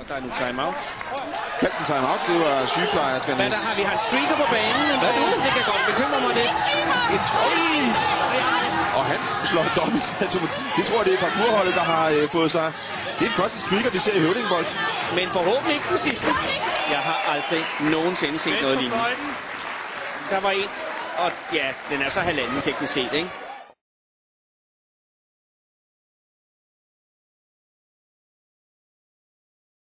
Der er nu timeout. Kald den timeout. Det var sygeplejersken. Men der har vi hans streaker på banen. Det kan godt bekymre mig lidt. Og han slår dobbelt. Jeg tror, det er parkourholdet, der har fået sig. Det er den første streaker, vi ser i høvdingbold. Men forhåbentlig ikke den sidste. Jeg har aldrig nogensinde set noget lignende. Der var en, og ja, den er så halvanden teknisk set, ikke?